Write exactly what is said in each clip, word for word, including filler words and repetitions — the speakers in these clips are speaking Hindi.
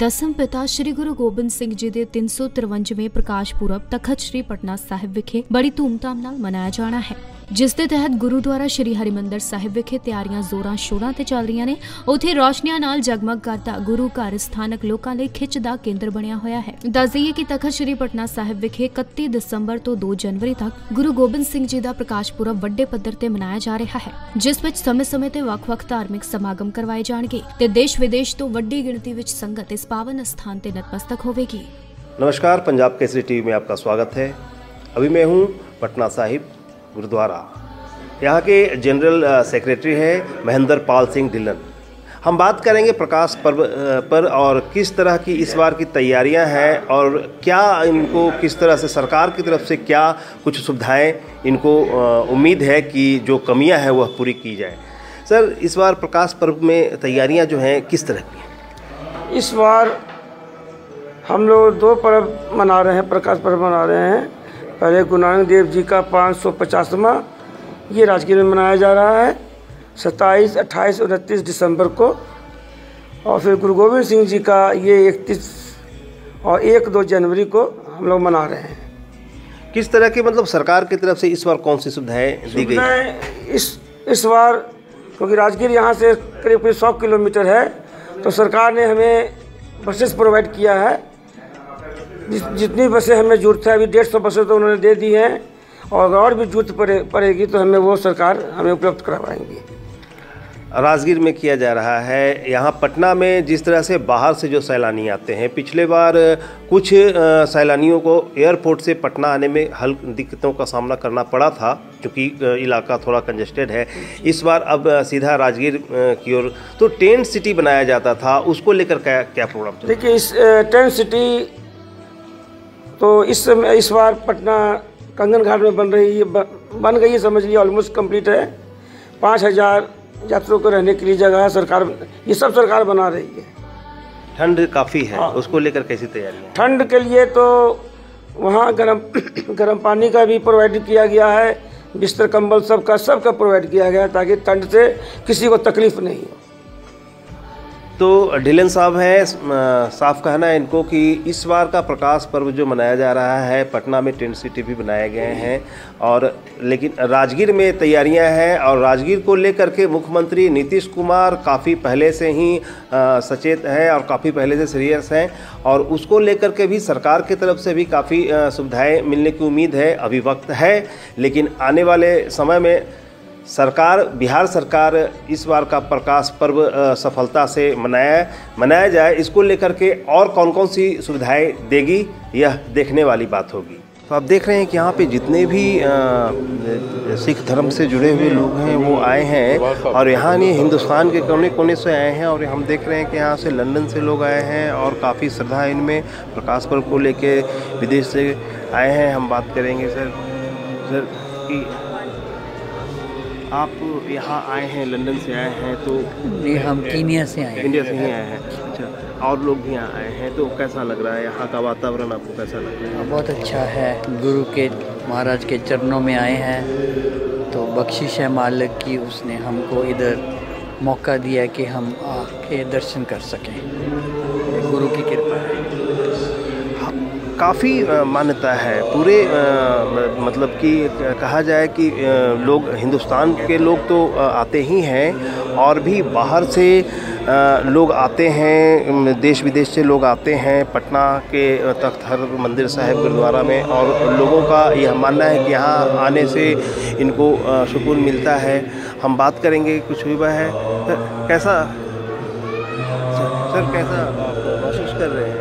ਦਸਮ ਪਿਤਾ श्री गुरु गोबिंद सिंह जी के तीन सौ तिरवंजवें प्रकाश पुरब तखत श्री पटना साहिब विखे बड़ी धूमधाम नाल मनाया जाना है, जिस दे तहत गुरुद्वारा श्री हरिमंदर साहिब विखे तैयारियां जोरां शोरां ते चल रही ने। उत्थे रोशनियां नाल जगमग करता गुरु घर स्थानक लोकां लई खिच दा केंद्र बनिया होया है। दस दईए कि तखत श्री पटना साहिब विखे इकत्ती दिसंबर तो दो जनवरी तक गुरु गोबिंद सिंह जी का प्रकाश पुरब वड्डे पद्धर ते मनाया जा रहा है, जिस विच समय समय ते वख-वख धार्मिक समागम करवाए जाणगे ते देश विदेश तो वड्डी गिणती विच संगत इस पावन स्थान ते नतमस्तक होवेगी। नमस्कार, पंजाब केसरी टीवी में आपका स्वागत है। अभी मैं हूँ पटना साहिब गुरुद्वारा। यहाँ के जनरल सेक्रेटरी हैं महेंद्र पाल सिंह ढिल्लन। हम बात करेंगे प्रकाश पर्व पर और किस तरह की इस बार की तैयारियां हैं और क्या इनको किस तरह से सरकार की तरफ से क्या कुछ सुविधाएं इनको उम्मीद है कि जो कमियां हैं वह पूरी की जाए। सर, इस बार प्रकाश पर्व में तैयारियां जो हैं किस तरह की हैं? इस बार हम लोग दो पर्व मना रहे हैं, प्रकाश पर्व मना रहे हैं। पहले गुरु नानक देव जी का पाँच सौ पचासवां ये राजगीर में मनाया जा रहा है सत्ताईस अट्ठाईस उनतीस दिसंबर को, और फिर गुरु गोविंद सिंह जी का ये इकतीस और एक दो जनवरी को हम लोग मना रहे हैं। किस तरह की मतलब सरकार की तरफ से इस बार कौन सी सुविधाएं दी गई? इस इस बार क्योंकि राजगीर यहाँ से करीब करीब सौ किलोमीटर है, तो सरकार ने हमें बसेस प्रोवाइड किया है। जिस जितनी बसें हमें जरूरत है, अभी डेढ़ सौ बसें तो उन्होंने दे दी हैं, और और भी जरूरत पड़े पड़ेगी तो हमें वो सरकार हमें उपलब्ध करवाएंगी। राजगीर में किया जा रहा है। यहाँ पटना में जिस तरह से बाहर से जो सैलानी आते हैं, पिछले बार कुछ सैलानियों को एयरपोर्ट से पटना आने में हल्की दिक्कतों का सामना करना पड़ा था, क्योंकि इलाका थोड़ा कंजेस्टेड है। इस बार अब सीधा राजगीर की ओर तो टेंट सिटी बनाया जाता था, उसको लेकर क्या क्या प्रोग्राम? देखिए, इस टेंट सिटी तो इस समय इस बार पटना कंगन घाट में बन रही है, बन गई है, समझ लीजिए ऑलमोस्ट कंप्लीट है। पाँच हज़ार यात्रियों को रहने के लिए जगह है, सरकार ये सब सरकार बना रही है। ठंड काफ़ी है, उसको लेकर कैसी तैयारी है? ठंड के लिए तो वहाँ गर्म गर्म पानी का भी प्रोवाइड किया गया है, बिस्तर कंबल सबका सबका प्रोवाइड किया गया है, ताकि ठंड से किसी को तकलीफ नहीं हो। तो ढिल्लन साहब हैं, साफ कहना है इनको कि इस बार का प्रकाश पर्व जो मनाया जा रहा है, पटना में टेंट सिटी भी बनाए गए हैं, और लेकिन राजगीर में तैयारियां हैं, और राजगीर को लेकर के मुख्यमंत्री नीतीश कुमार काफ़ी पहले से ही आ, सचेत हैं और काफ़ी पहले से सीरियस हैं, और उसको लेकर के भी सरकार की तरफ से भी काफ़ी सुविधाएँ मिलने की उम्मीद है। अभी वक्त है, लेकिन आने वाले समय में सरकार बिहार सरकार इस बार का प्रकाश पर्व सफलता से मनाया मनाया जाए, इसको लेकर के और कौन कौन सी सुविधाएं देगी यह देखने वाली बात होगी। तो आप देख रहे हैं कि यहाँ पे जितने भी सिख धर्म से जुड़े हुए लोग हैं वो आए हैं, और यहाँ नहीं हिंदुस्तान के कोने कोने से आए हैं, और हम देख रहे हैं कि यहाँ से लंदन से लोग आए हैं, और काफ़ी श्रद्धा इनमें प्रकाश पर्व को लेके विदेश से आए हैं। हम बात करेंगे सर सर कि आप यहाँ आए हैं, लंदन से आए हैं, तो नहीं, हम कीनिया से आए हैं। इंडिया से ही आए हैं। अच्छा, और लोग भी यहाँ आए हैं, तो कैसा लग रहा है यहाँ का वातावरण? आपको कैसा लग रहा है? बहुत अच्छा है। गुरु के महाराज के चरणों में आए हैं, तो बख्शिश है मालिक की, उसने हमको इधर मौका दिया कि हम आके दर्शन कर सकें। गुरु की कृपा है। काफ़ी मान्यता है पूरे आ, मतलब कि कहा जाए कि आ, लोग हिंदुस्तान के लोग तो आते ही हैं, और भी बाहर से आ, लोग आते हैं, देश विदेश से लोग आते हैं पटना के तख्त हरिमंदिर साहिब गुरुद्वारा में, और लोगों का यह मानना है कि यहाँ आने से इनको सुकून मिलता है। हम बात करेंगे कुछ हुआ है सर, कैसा सर कैसा महसूस कर रहे हैं?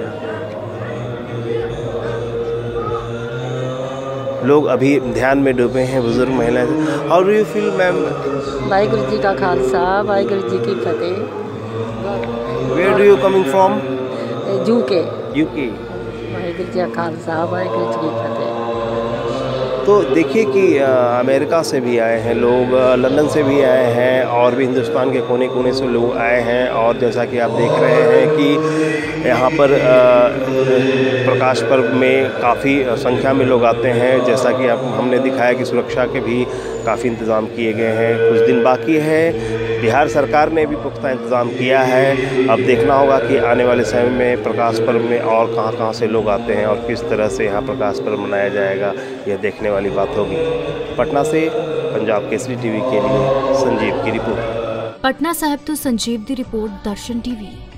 लोग अभी ध्यान में डूबे हैं, बुजुर्ग महिलाएं। How do you feel ma'am? Waheguru ji का खालसा, वाहिगुरु जी की फतेह। Where do you coming from? UK. UK. Waheguru ji का खालसा, वाहिगुरु जी की फतेह। तो देखिए कि अमेरिका से भी आए हैं लोग, लंदन से भी आए हैं, और भी हिंदुस्तान के कोने कोने से लोग आए हैं, और जैसा कि आप देख रहे हैं कि यहाँ पर प्रकाश पर्व में काफ़ी संख्या में लोग आते हैं। जैसा कि आप हमने दिखाया कि सुरक्षा के भी काफ़ी इंतज़ाम किए गए हैं। कुछ दिन बाकी है, बिहार सरकार ने भी पुख्ता इंतज़ाम किया है। अब देखना होगा कि आने वाले समय में प्रकाश पर्व में और कहां कहां से लोग आते हैं और किस तरह से यहाँ प्रकाश पर्व मनाया जाएगा, यह देखने वाली बात होगी। पटना से पंजाब केसरी टीवी के लिए संजीव की रिपोर्ट। पटना साहिब तो संजीव की रिपोर्ट, दर्शन टीवी।